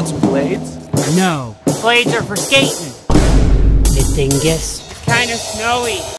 Want some blades? No. Blades are for skating. Dingus. It's kinda snowy.